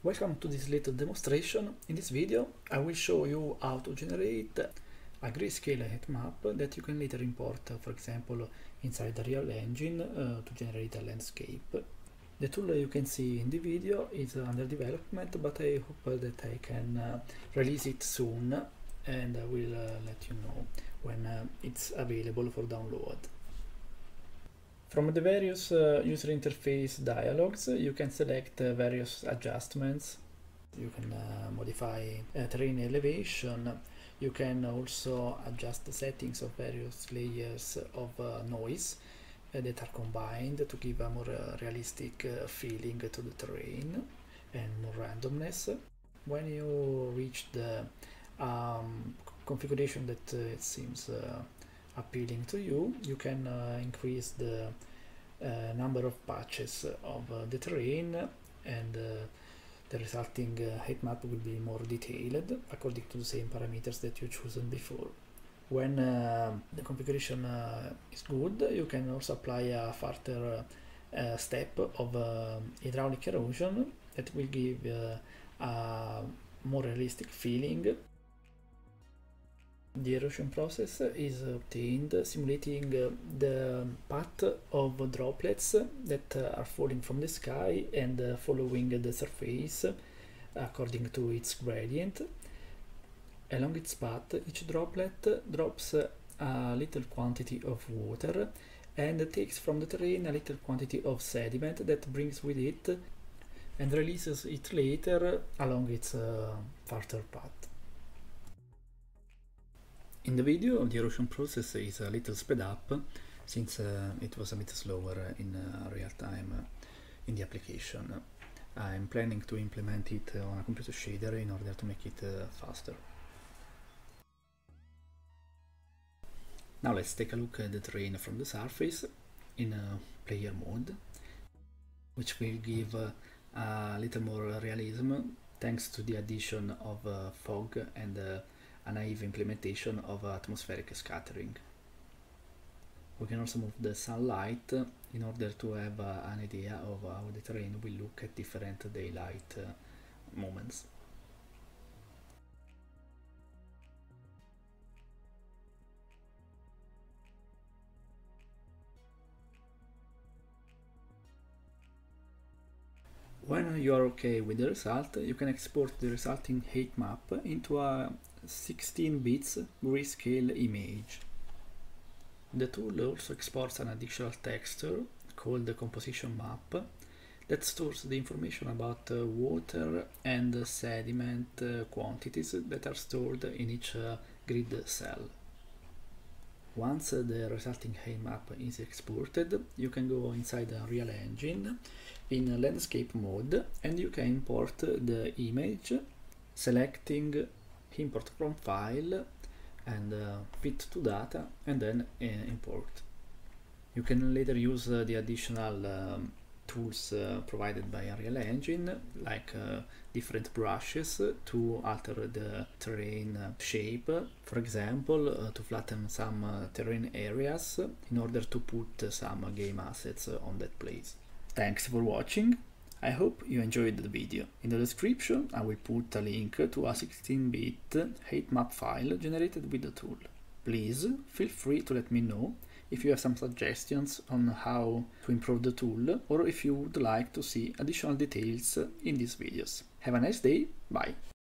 Welcome to this little demonstration. In this video I will show you how to generate a grayscale heat map that you can later import, for example, inside the Real Engine to generate a landscape. The tool you can see in the video is under development, but I hope that I can release it soon, and I will let you know when it's available for download. From the various user interface dialogues, you can select various adjustments. You can modify terrain elevation. You can also adjust the settings of various layers of noise that are combined to give a more realistic feeling to the terrain and more randomness. When you reach the configuration that it seems appealing to you, you can increase the number of patches of the terrain, and the resulting heat map will be more detailed according to the same parameters that you chosen before. When the configuration is good, you can also apply a further step of hydraulic erosion that will give a more realistic feeling. The erosion process is obtained simulating the path of droplets that are falling from the sky and following the surface according to its gradient. Along its path, each droplet drops a little quantity of water and takes from the terrain a little quantity of sediment that brings with it and releases it later along its further path. In the video, the erosion process is a little sped up since it was a bit slower in real time in the application. I'm planning to implement it on a computer shader in order to make it faster. Now let's take a look at the terrain from the surface in player mode, which will give a little more realism thanks to the addition of fog and a naive implementation of atmospheric scattering. We can also move the sunlight in order to have an idea of how the terrain will look at different daylight moments. When you are okay with the result, you can export the resulting heat map into a 16 bits grayscale image. The tool also exports an additional texture called the composition map that stores the information about water and sediment quantities that are stored in each grid cell. Once the resulting heat map is exported, you can go inside the Real Engine in landscape mode and you can import the image, selecting import from file and fit to data and then import. You can later use the additional tools provided by Real Engine, like different brushes to alter the terrain shape, for example to flatten some terrain areas in order to put some game assets on that place. Thanks for watching. I hope you enjoyed the video. In the description I will put a link to a 16-bit heat map file generated with the tool. Please feel free to let me know if you have some suggestions on how to improve the tool, or if you would like to see additional details in these videos. Have a nice day, bye!